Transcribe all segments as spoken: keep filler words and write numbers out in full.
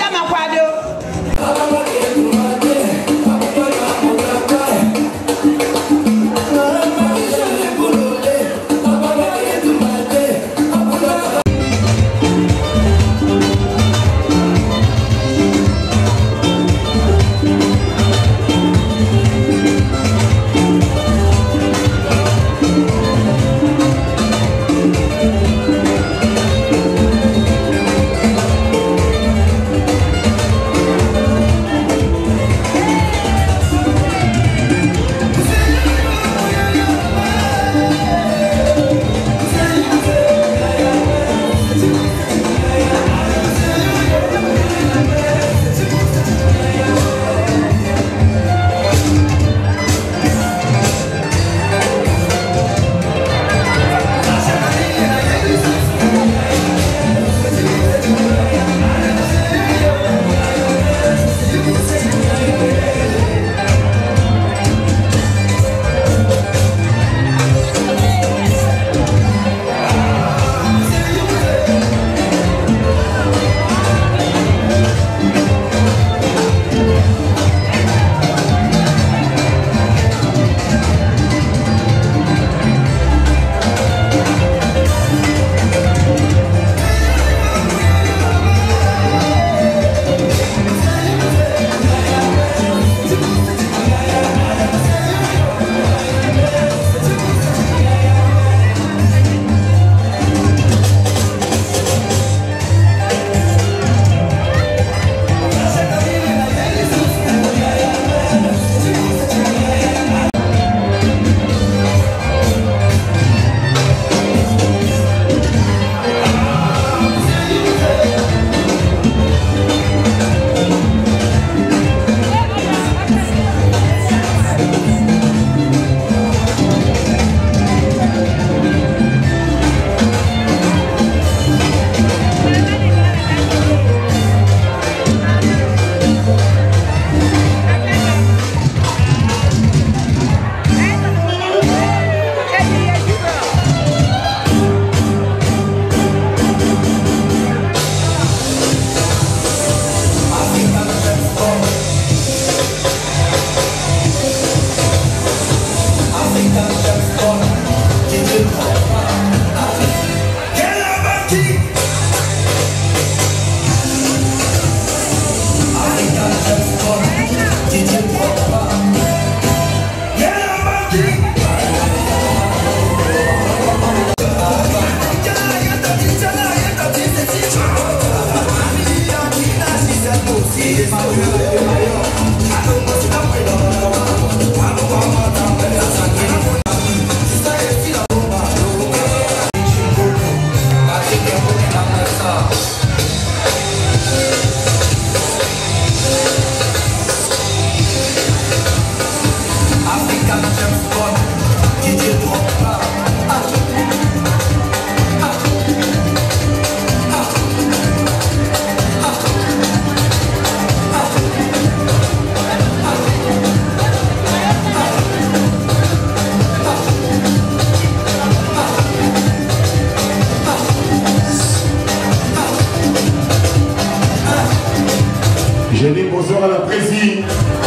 Je dis bonsoir à la présidente.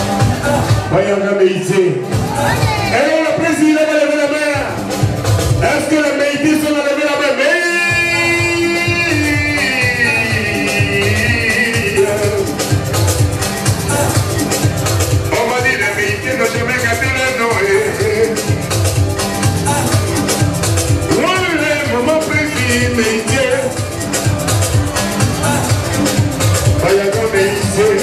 Bayanga Méïté. Et la présidente, elle a levé la main. Est-ce que les Méïtés sont levé la main? On m'a dit les Méïtés n'ont jamais gâté le nom. Moi, le maman président Méïté. Bayanga Méïté.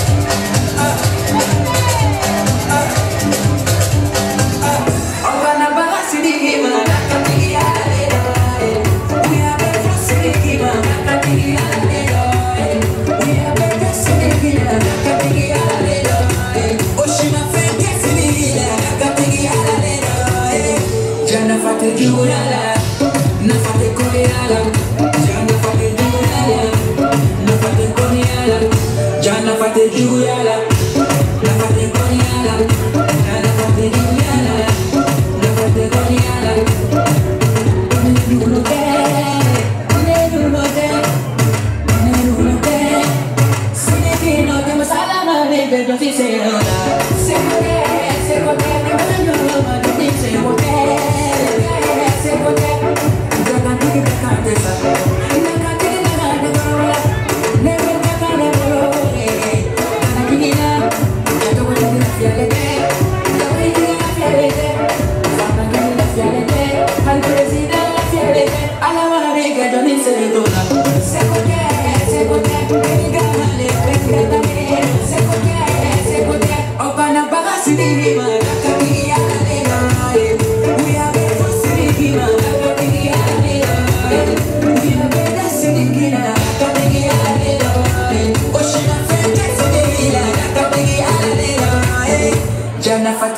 Ogana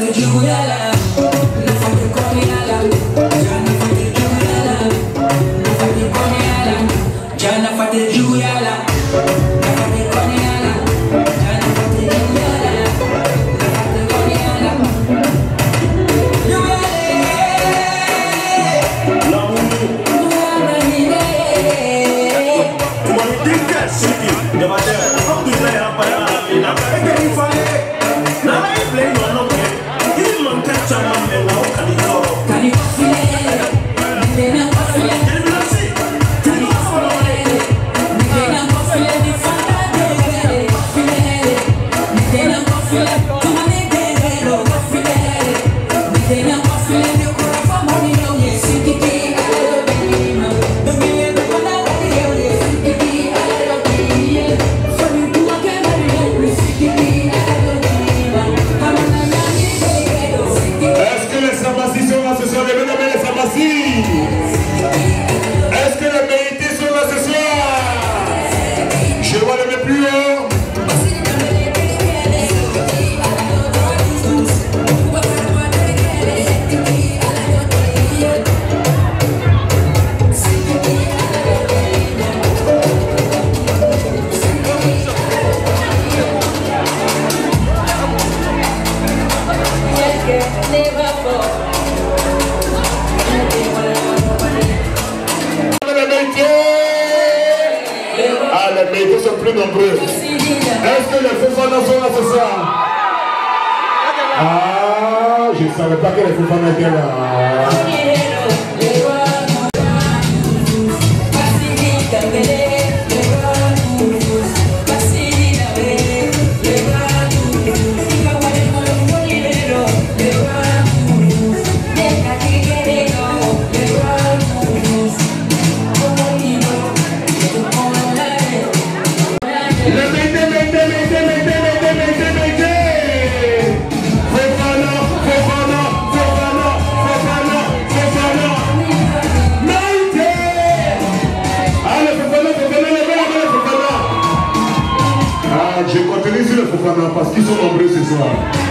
Parce qu'ils sont nombreux ce soir.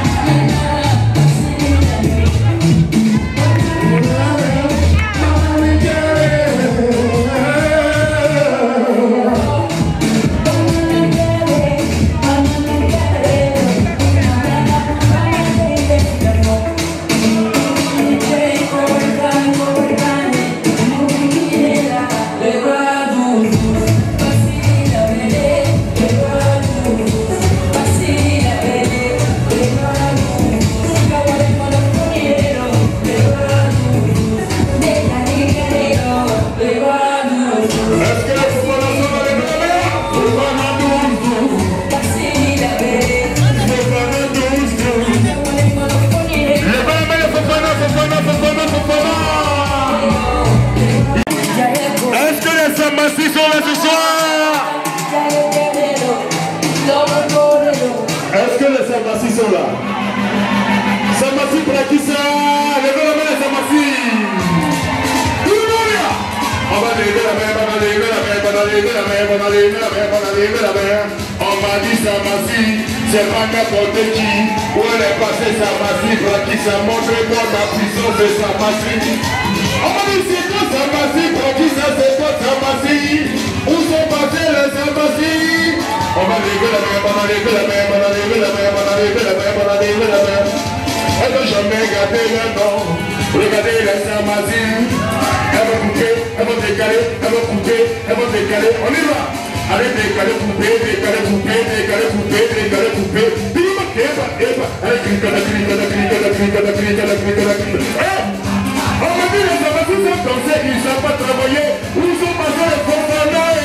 On m'a dit Samassi, c'est pas n'importe qui. Où elle est passée Samassi, qui ça montre moi la puissance de Samassi. On m'a dit c'est quoi Samassi, qui ça c'est quoi Samassi. Où sont passés les Samassi? On m'a levé la main, on a levé la main, on a levé la main, on a levé la main, on a levé la main. Elle n'a jamais gardé le nom. Regardez les Samassi. Elle va couper, elle va décaler, elle va couper, elle va décaler. On y va. Allez, décaler, couper, décaler, couper, décaler, couper, décaler, couper. Bim, eba, eba. Allez, clique, la clique, la clique, la clique, la clique, la clique, la clique. On m'a dit les Samassi sont dansés, ils ne savent pas travailler. Où sont passés les profanats?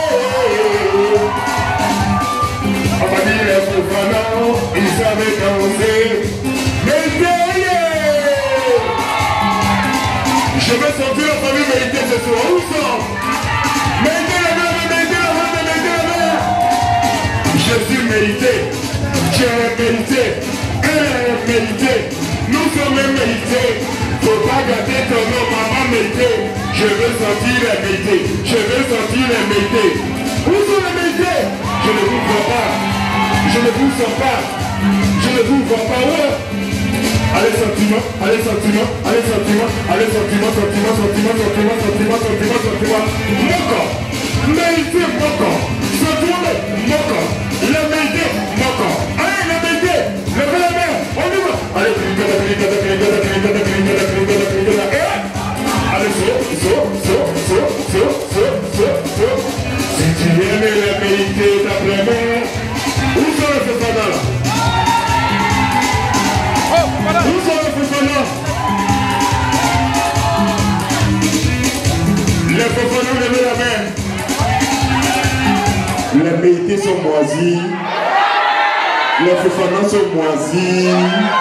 On m'a dit les profanats, ils savaient danser. Mais derrière, je vais sortir la famille méritée ce soir. Où sont? Mettez la main, mettez la main, mettez la main. Je suis mérité, j'ai mérité, elle est mérité, nous sommes mérités. Faut pas gâter ton nom, maman mérité. Je veux sentir la mérité, je veux sentir la mérité. Où sont les mérités? Je ne vous vois pas, je ne vous sens pas, je ne vous vois pas. Ouais. allez sentiment, allez sentiment, allez sentiment, allez sentiment, sentiment, sentiment, sentiment, sentiment, sentiment, sentiment. Moko, médité, moko, sentiment, moko, la médité, moko. Allez, la médité, levez la main, on y va. Allez, cliquez, cliquez, cliquez, cliquez, cliquez, cliquez, cliquez, cliquez, allez, saut, saut, saut, saut, saut, saut, saut, saut. Si tu aimes la médité d'après moi, où sont les Fofana là? Où sont les Fofana? Les Fofana, levez la main. Les médités sont moisis. Les Fofana sont moisis.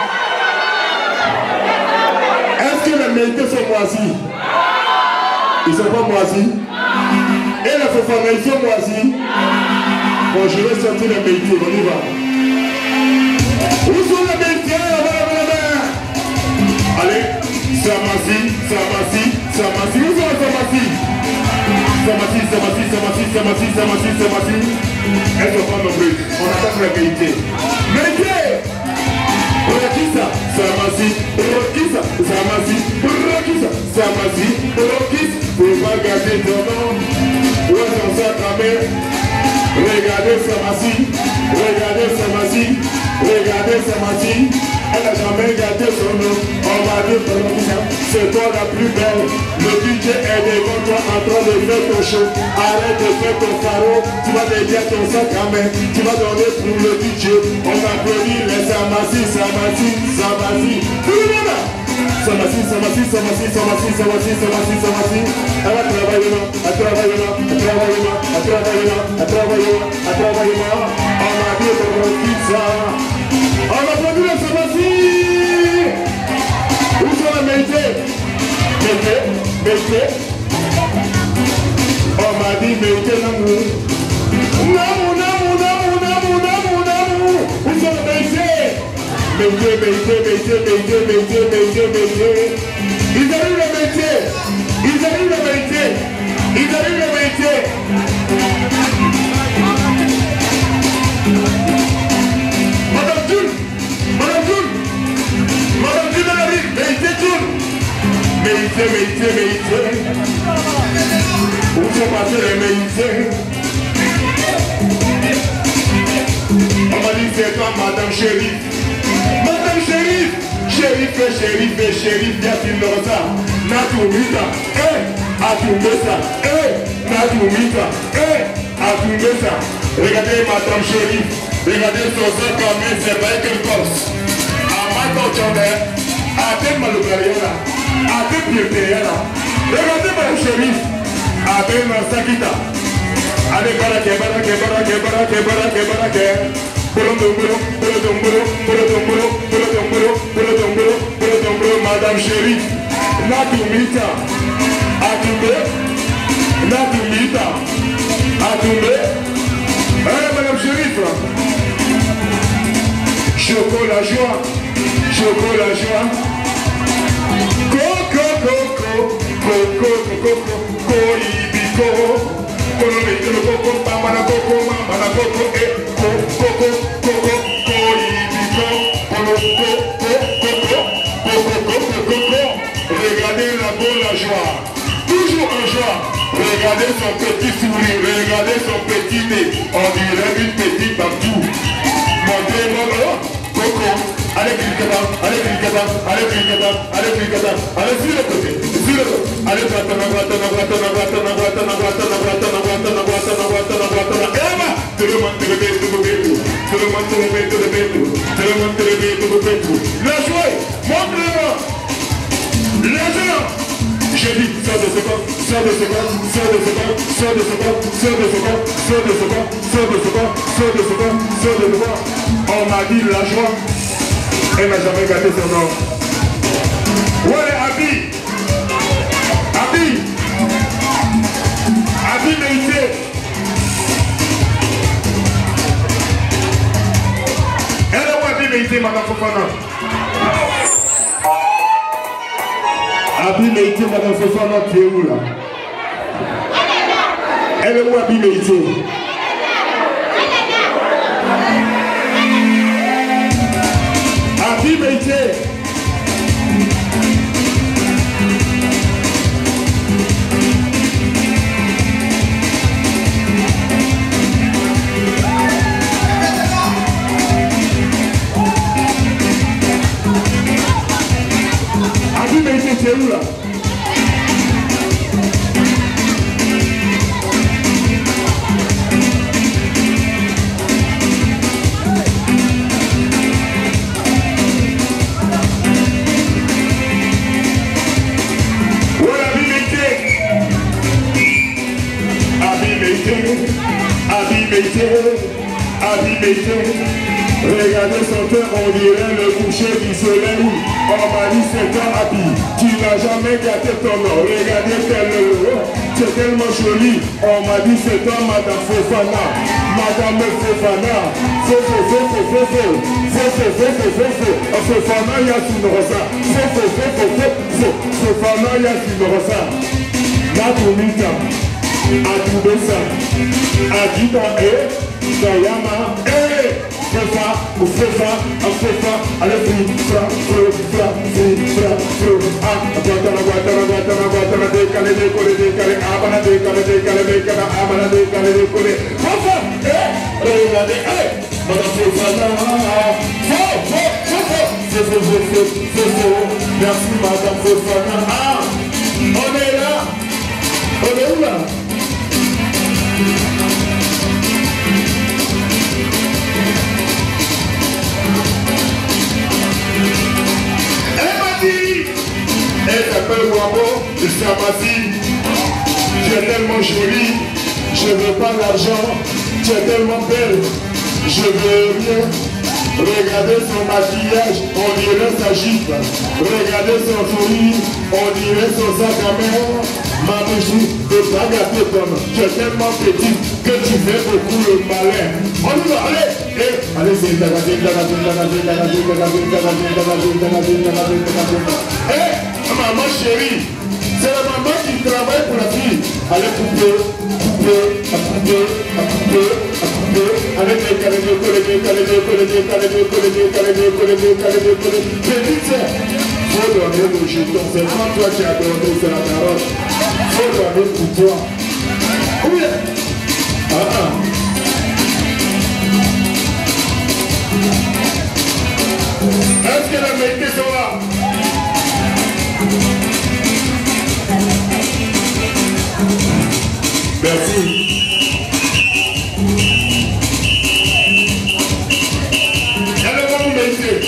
Est-ce que les médités sont moisis? Ils ne sont pas moisis. Et les Fofana, ils sont moisis. Bon, je vais sortir les médités, on y va. Où sont les médités? Allez, Samasi, Samasi, Samasi. Où sont les Samasi? Samasi, Samasi, Samasi, Samasi, Samasi, Samasi. Elles sont pas nombreuses. On attaque les médités. Médités! Rakisa, Samasi, Rakisa, Samasi, Rakisa, Samasi, Rakis. Faut pas garder ton nom. Où est-ce qu'on s'est cramé? Regardez Samasi, regardez Samasi, regardez Samasi. Elle n'a jamais gardé son nom. On m'a dit c'est toi la plus belle. Le D J est devant toi en train de faire ton show. Arrête de faire ton carreau. Tu vas dédier ton sac à main. Tu vas donner pour le D J. On applaudit les Samasi, Samasi, Samasi. Tout le monde. Samasi, Samasi, Samasi, Samasi, Samasi, Samasi, Samasi. Elle va travailler là, elle travaille là, elle travaille là, elle travaille là, elle travaille là, elle travaille là. On m'a dit de requitter ça. On applaudit les Samasi. Où sont les métiers? Métiers, métiers. On m'a dit métiers l'amour. L'amour, l'amour, l'amour, l'amour, l'amour, l'amour. Où sont les métiers? Métiers, métiers, métiers, métiers, métiers, métiers, métiers. Ils arrivent les métiers. Ils arrivent les métiers. Ils arrivent les métiers. Madame Jules, Madame Jules, Madame Jules arrive, métier Jules. Métier, métier, métier. Où sont passés les métiers? On m'a dit c'est toi Madame Chérif. Madame Chérif, Chérif et Chérif et Chérif, bien qu'il le ressent. Natumita, eh, Atumesa, eh, Natumita, eh, Atumesa. Regardez Madame Chérif, regardez son sang quand même, c'est pas qu'elle corse. À ma cochonne, à tes malogariana, à tes piétéana. Regardez Madame Chérif, à tes masakita. Allez, barake, barake, barake, barake, barake, barake. Madame Chérif, Natumita, Atumbe, Natumita, Atumbe. Eh, Madame Chérif, chocolat joie, chocolat joie. Coco, coco, coco, coco, coco, Kono me kono koko, mama na koko, mama na koko, eh, koko, koko, koko, koibiko, kono koko, koko, koko, koko, koko. Regardez la bonne la joie, toujours en joie. Regardez son petit sourire, regardez son petit nez, on dirait une petite partout. Montrez-moi, coco, allez cliquez-là, allez cliquez-là, allez cliquez-là, allez cliquez-là, allez sur le côté, sur le côté, allez gratter, gratter, gratter, gratter, gratter, gratter, gratter, gratter. Tout le monde te le met, tout le monde tout le monde te le met, tout le monde tout le monde te le met, tout le monde tout. La joie, montrez-moi. La joie. J'ai dit, sors de ce corps, sors de ce corps, sors de ce corps, sors de ce corps, sors de ce corps, sors de ce corps, sors de ce corps, sors de ce corps, sors de ce corps. On m'a dit la joie. Elle n'a jamais gardé son nom. Ouais, Abi. Abi. Abi Méité. Elle est où Abi Méité, Madame Fofana? Abi Méité, Madame Fofana, tu es où là? Elle est où Abi Méité? Abi Méité. Abimité, Abimité. Regardez son cœur, on dirait le coucher du soleil. On m'a dit c'est un habit, tu n'as jamais gâté ton nom. Regardez tel tu es tellement jolie. On m'a dit c'est toi Madame Fofana. Madame Fofana. Fofo, fofo, fofo. Fofo, fofo, fofo. Fofana Yassine Rosa. Fofo, fofo, fofo. Fofana Yassine Rosa. Natumita. Atubesa. Adida e. Sayama e. Fefa, o fefa, a fefa, allez fri, fra, fro, fra, fri, fra, fro, ah, guatana, guatana, guatana, guatana, décalé, décollé, décalé, abana, décalé, décalé, décalé, abana, décalé, décollé, fefa, eh, regardez, eh, madame Fofana, fo, fo, fo, fo, fo, fo, fo, fo, merci madame Fofana, ah, on est là, on est où là? Elle s'appelle Wabo de Samasi. Tu es tellement jolie, je veux pas l'argent. Tu es tellement belle, je veux rien. Regardez son maquillage, on dirait sa jupe. Regardez son sourire, on dirait son sac à main. Ma bougie, de pas gâter ton nom. Tu es tellement petite que tu fais beaucoup le malin. On y va, allez, eh, allez, c'est une dagazine, dagazine, dagazine, dagazine, dagazine, dagazine, dagazine, dagazine, dagazine, dagazine. Eh, maman chérie, c'est la maman qui travaille pour la fille. Allez, couper, couper, à couper, à couper, à couper. Allez, décaler, décoller, décaler, décoller, décaler, décoller, décaler, décoller, décaler, décoller. Petite sœur, faut donner le jeton. C'est pas toi qui as donné, c'est la carotte. Faut donner pour toi. Oui. Ah ah. Est-ce que la vérité sont là? Merci. Alors, messieurs,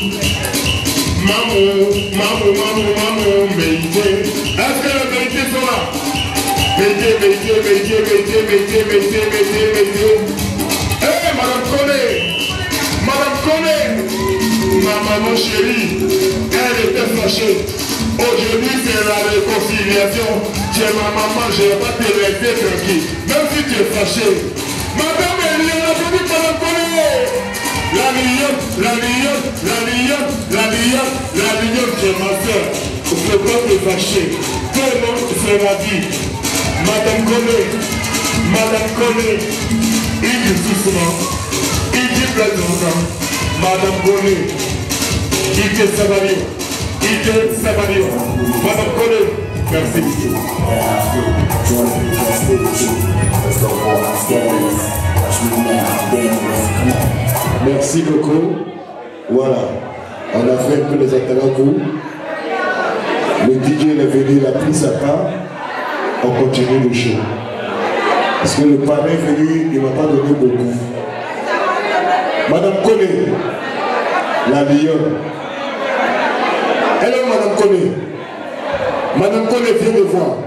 maman, maman, maman, maman, messieurs, est-ce que la vérité sont là? Messieurs, messieurs, messieurs, messieurs, messieurs, messieurs, messieurs, messieurs. Eh, madame Koné, madame Koné, ma maman chérie, elle était fâchée. Aujourd'hui, c'est la réconciliation. Tu es ma maman, je ne vais pas te laisser tranquille. Même si tu es fâché. Madame, elle est venue par la colère. La lionne, la lionne, la lionne, la lionne, la lionne, tu es ma soeur. Il ne faut pas te fâcher. Tout le monde sera dit. Madame Koné, Madame Koné, il dit doucement, il dit plaisantement. Madame Koné, il dit ça va bien. Il dit ça va bien. Madame Koné, merci. Merci beaucoup. Voilà. On a fait un peu les atalakou. Le D J est venu, il a pris sa part. On continue le show. Parce que le parrain est venu, il ne m'a pas donné beaucoup. Madame Koné, la lionne. Elle est Madame Koné. Madame Koné vient de voir.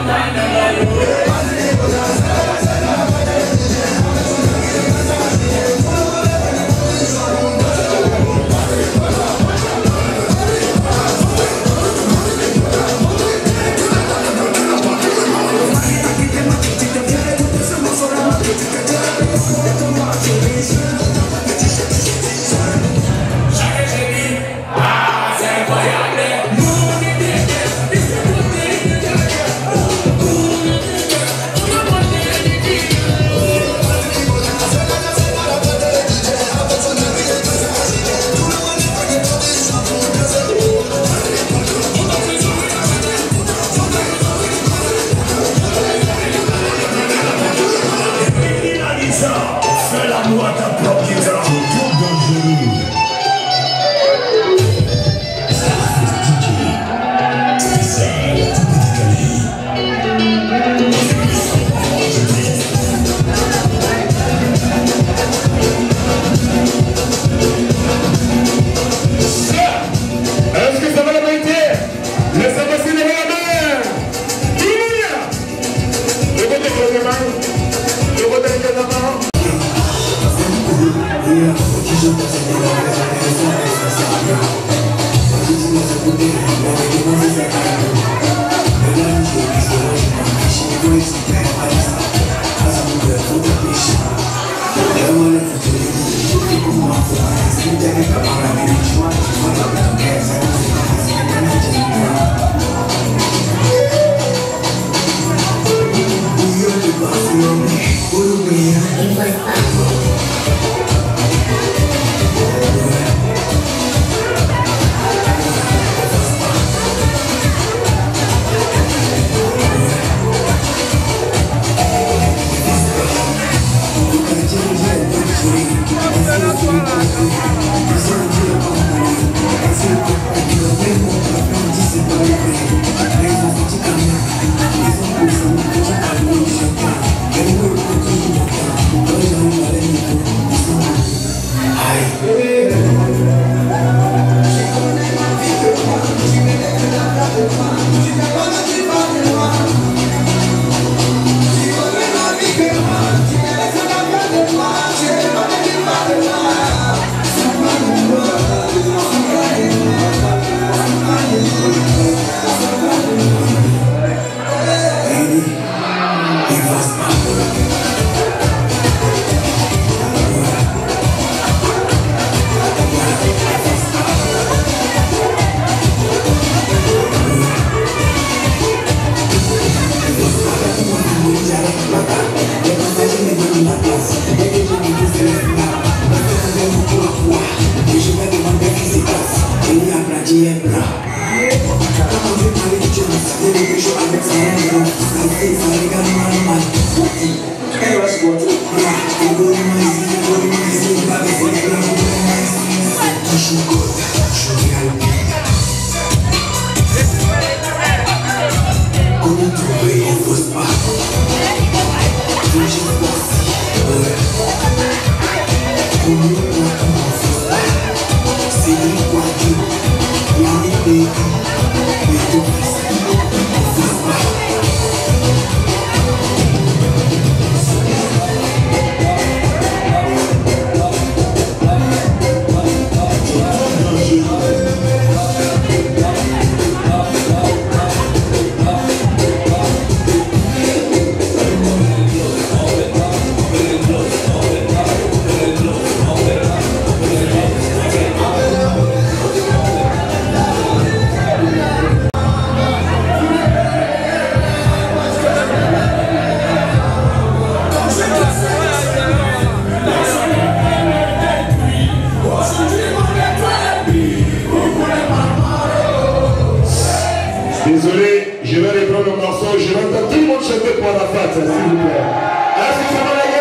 Désolé, je vais reprendre le morceau, je vais entendre tout le monde chanter pour la fête, s'il vous plaît. Est-ce que ça va les gars?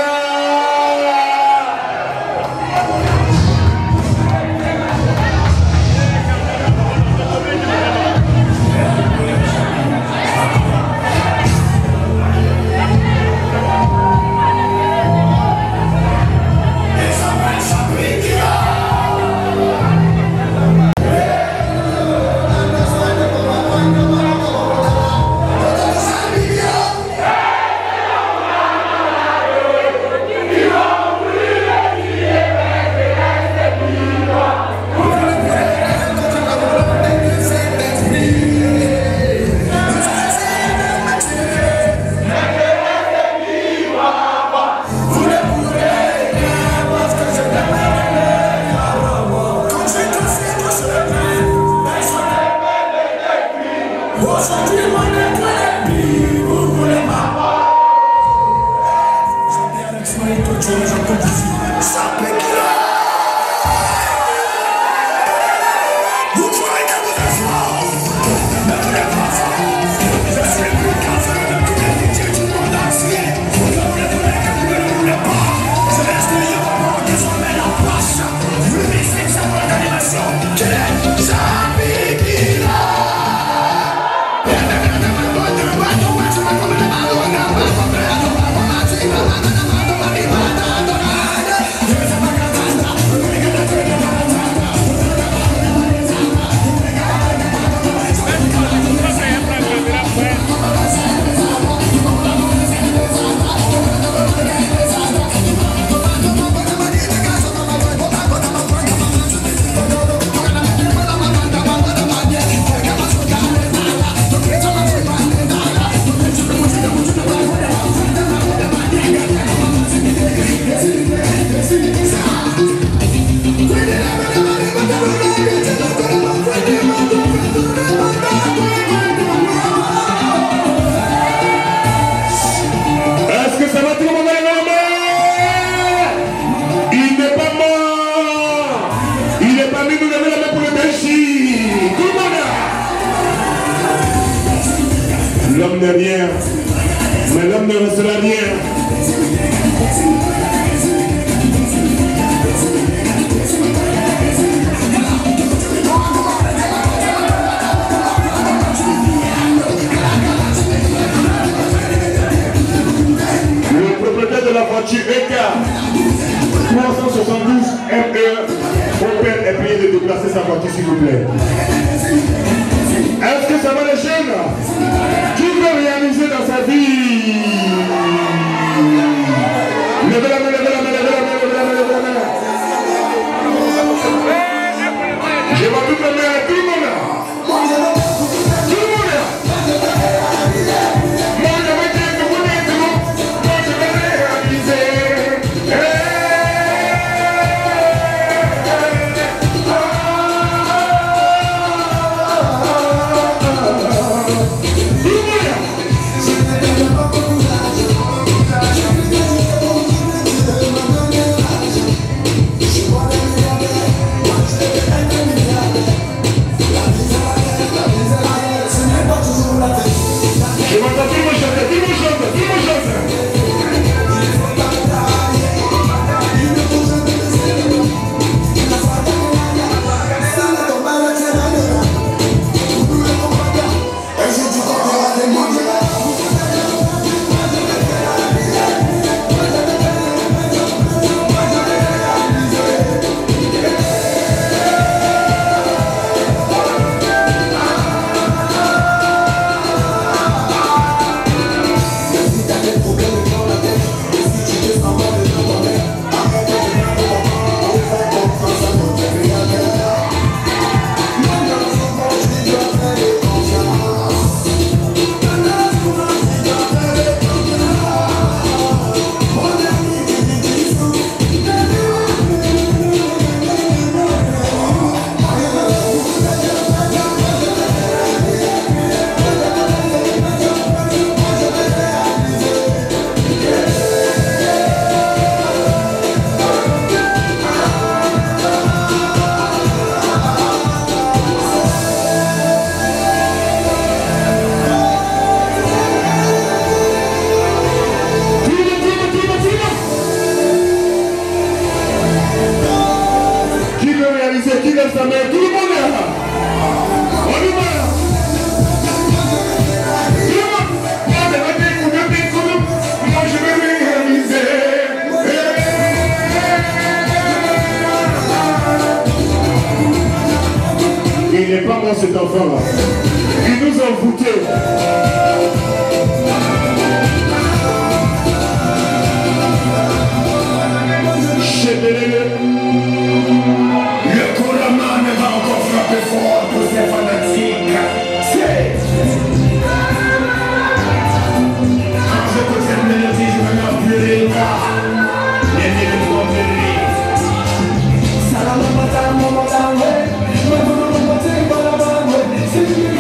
Yeah. L'homme n'est rien, mais l'homme ne restera rien. Le propriétaire de la voiture E K trois cent soixante-douze M E Opel est prié de déplacer sa voiture s'il vous plaît. Est-ce que ça va les jeunes? Qui veut réaliser dans sa vie? Levez la main, levez la main, levez la main, levez la main, levez la main. Je vois toutes les mains, tout le monde. Tout le monde. Moi je vais dire que vous êtes tout. Moi je vais réaliser. Qui lève sa main? Tout le monde est là. On y va. Tout le monde. Moi, je vais t'écouter, t'écouter. Moi, je vais réaliser. Il n'est pas mort cet enfant-là. Il nous a envoûtés. Le Coraman va encore frapper fort pour ces fanatiques. C'est... Quand j'écoute cette mélodie, je me mets en pleurer. Les mille vont pleurer. Salam, salam, salam, salam, salam.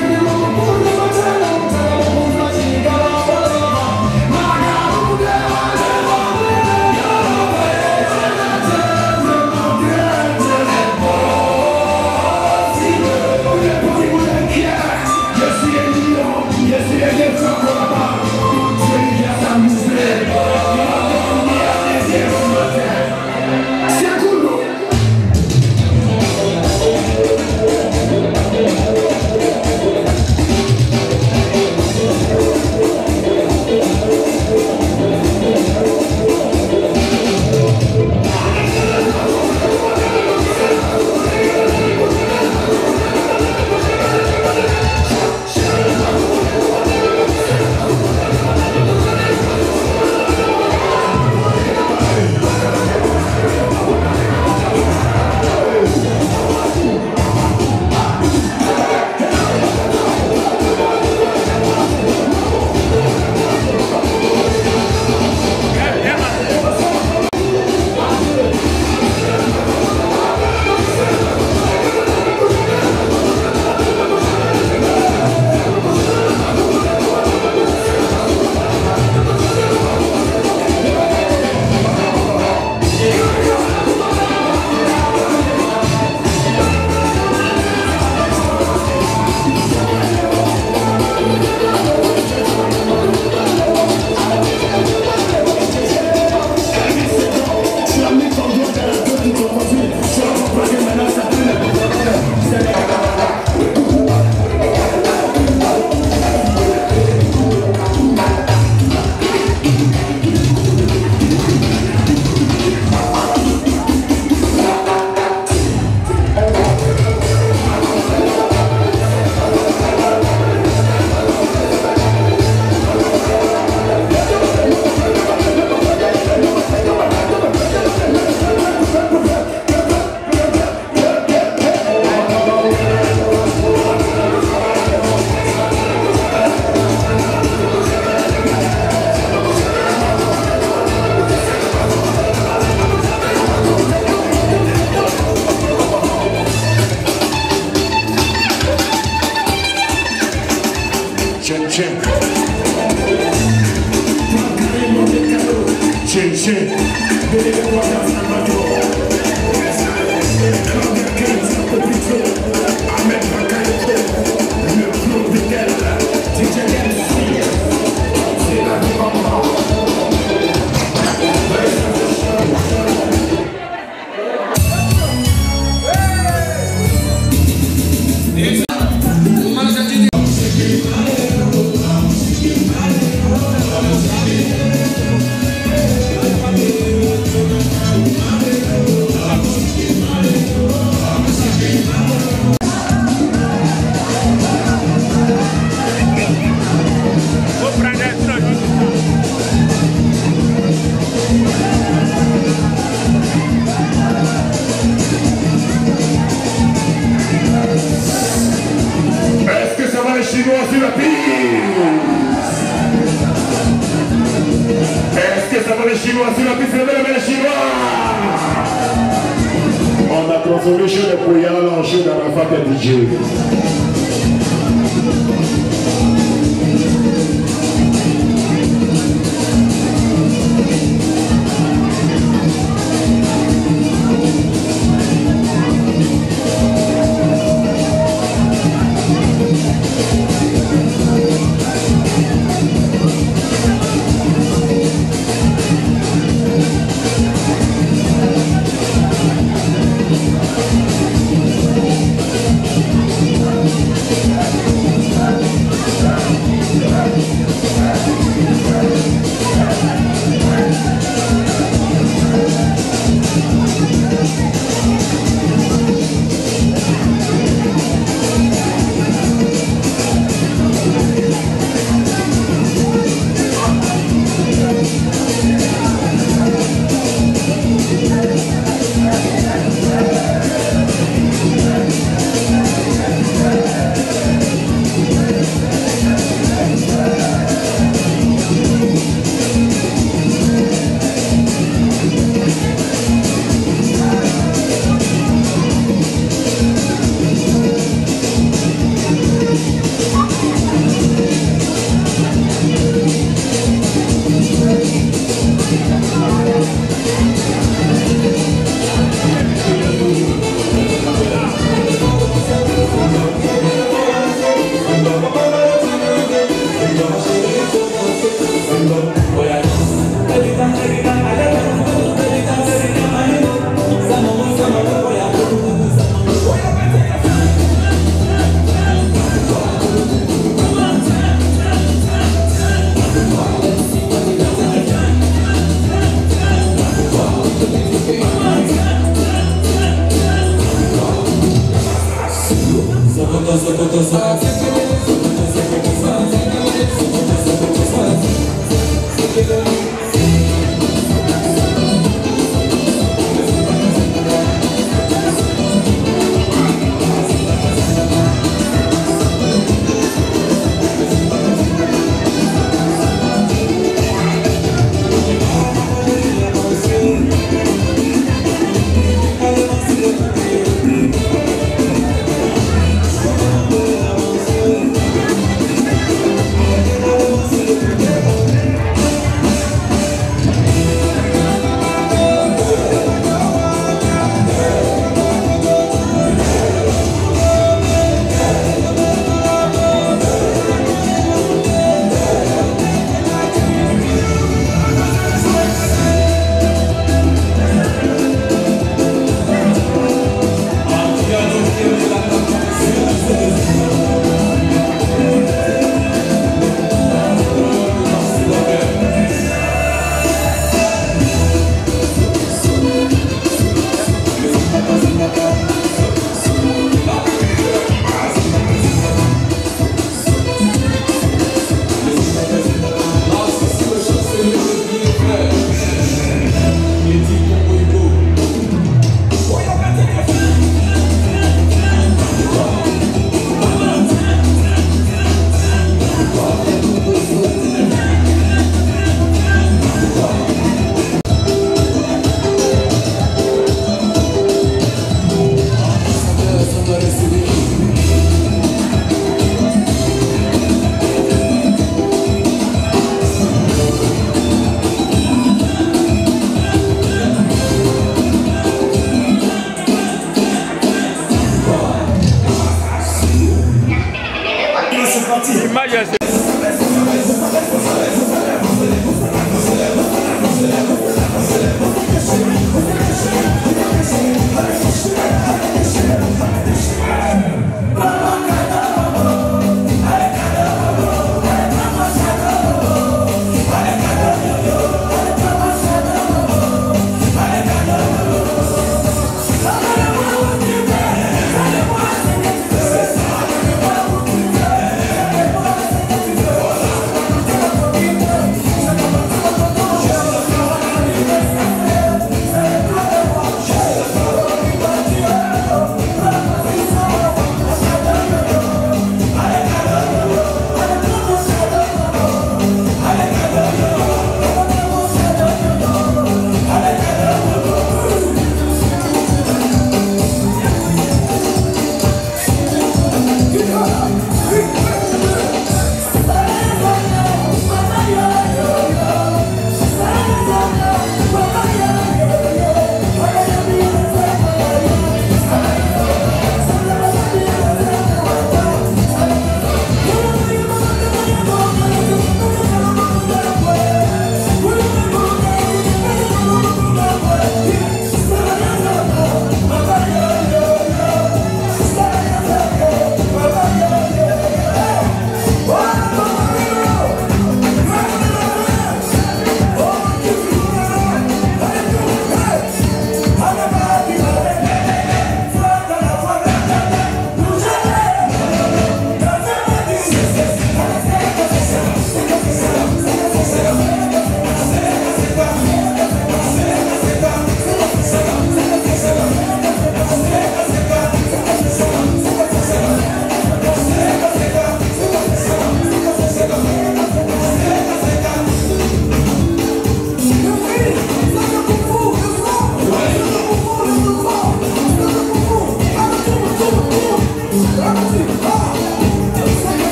Sokoto, sokoto, sokoto, sokoto, sokoto, sokoto, sokoto,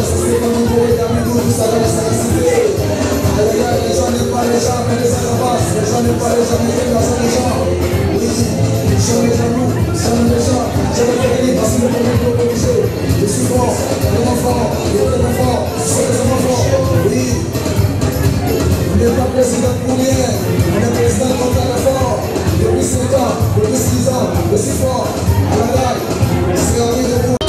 c'est comme un beau et tout, tout ça dans la sagacité. Aïe aïe, les gens n'aiment pas les gens, mais les gens avancent. Les gens n'aiment pas les gens, mais ils aiment les gens. Oui, je suis les jaloux, je suis les gens. J'avais fait gagner parce que le premier est obligé. Je suis fort, les enfants, les enfants, c'est les enfants. Oui, on n'est pas président pour rien, on est président contre la fort. Depuis cinq ans, depuis six ans, aussi fort, à la taille, c'est envie de vous.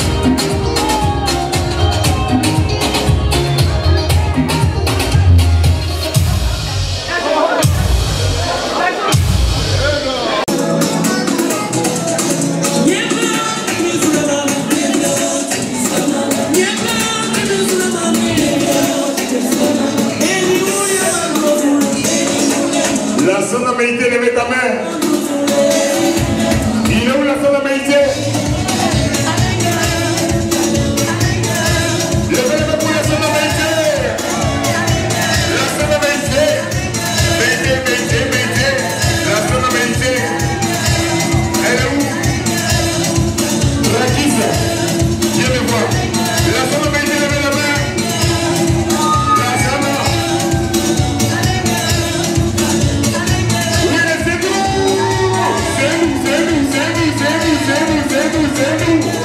La zone Méité, levez ta main. Il est où la zone Méité? Levez les mains pour la zone Méité. La zone Méité. Méité, Méité, Méité. La zone Méité. Elle est où? Rakis, viens me voir. La zone Méité, levez la main. La zone. C'est nous, c'est nous, c'est nous, c'est nous, c'est nous, c'est nous, c'est nous.